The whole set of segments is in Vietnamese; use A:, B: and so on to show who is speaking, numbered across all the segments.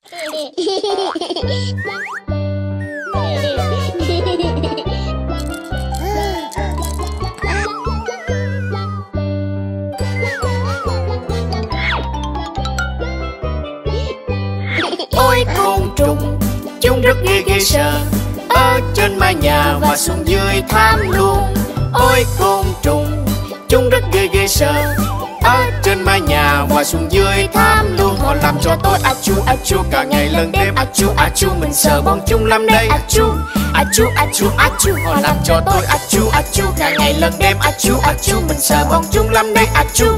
A: Ôi côn trùng, chúng rất ghê sợ, ở trên mái nhà và xuống dưới thảm luôn. Ôi côn trùng, chúng rất ghê sợ, ở trên mái nhà và xuống dưới thảm luôn. Họ làm cho tôi a chú cả ngày lẫn đêm a chú, mình sợ bọn chúng lắm đây a chú. Họ làm cho tôi a chú cả ngày lẫn đêm a chú, mình sợ bọn chúng lắm đây a chú.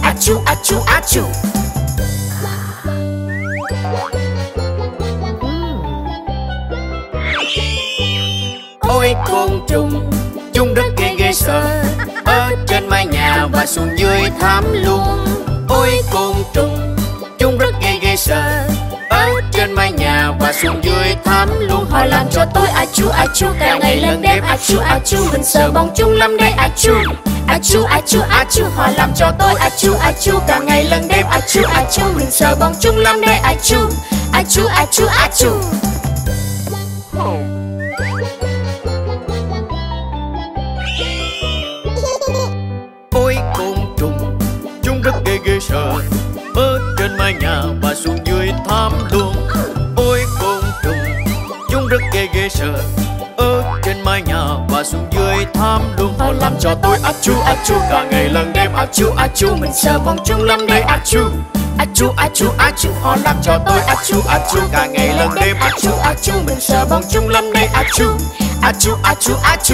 A: Ôi côn trùng, chúng rất ghê sợ, ở trên mái nhà và xuống dưới thảm luôn. Ôi côn trùng, chúng rất ghê sợ, ở trên mái nhà và xuống dưới thảm luôn. Họ làm cho tôi a chú cả ngày lẫn đêm a chú, mình sợ bọn chúng lắm đây a chú. Họ làm cho tôi a chú cả ngày lẫn đêm a chú, mình sợ bọn chúng lắm đây a chú. Ôi côn trùng, chúng rất ghê sợ, ở trên mái nhà và xuống dưới thảm luôn. Ôi côn trùng, chúng rất ghê sợ, ở trên mái nhà và xuống dưới thảm luôn. Họ làm cho tôi a chú cả ngày lẫn đêm a chú, mình sợ bọn chúng lắm đây a chú. Họ làm cho tôi a chú cả ngày lẫn đêm a chú, mình sợ bọn chúng lắm đây a chú.